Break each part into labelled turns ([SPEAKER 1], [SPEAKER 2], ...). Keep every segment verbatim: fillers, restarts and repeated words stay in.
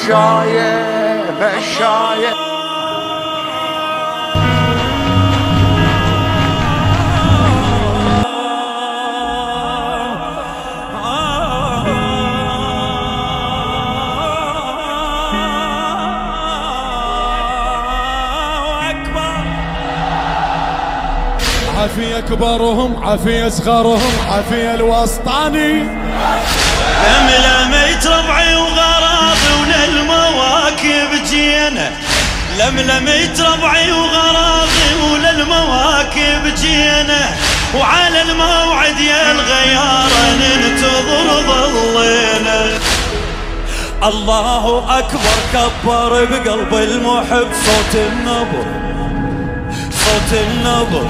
[SPEAKER 1] مشاية مشاية.
[SPEAKER 2] عافية كبارهم عافية صغارهم عافية الوسطاني.
[SPEAKER 3] لملميت ربعي وغراضي وللمواكب جينا، لملميت ربعي وغراضي وللمواكب جينا، وعلى الموعد يا الغيارة ننتظر ظلينا. الله أكبر كبر بقلب المحب صوت النبر صوت النبر.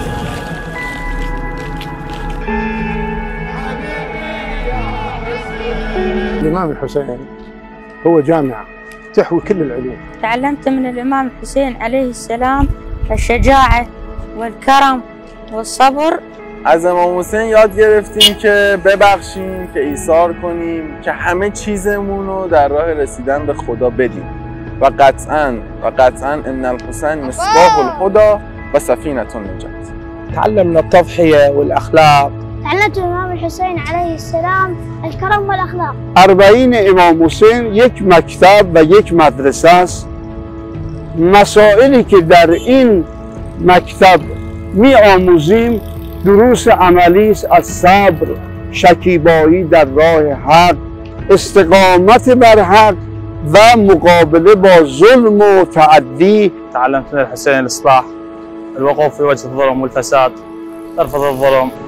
[SPEAKER 4] الإمام الحسين هو جامعة تحوي كل العلوم.
[SPEAKER 5] تعلمت من الإمام الحسين عليه السلام الشجاعة والكرم والصبر.
[SPEAKER 6] از امام حسین یاد گرفتیم که ببخشیم، که ایثار کنیم، که همه چیزمون رو در راه رسیدن به خدا بدیم و قطعاً و قطعاً ان الحسین مصباح الهدی و سفینة النجاة.
[SPEAKER 4] تعلمنا التضحية والأخلاق.
[SPEAKER 7] تعلمت الإمام الحسين عليه السلام الكرم والأخلاق.
[SPEAKER 4] أربعين امام حسین یک مکتب و یک مدرسه است. مسائلی که در این مکتب می آموزیم دروس عملی است از صبر، شکیبایی در راه حق، استقامت بر حق و مقابله با ظلم و تعدی.
[SPEAKER 8] تعلمت من الحسين الإصلاح، الوقوف في وجه الظلم والفساد، ترفض الظلم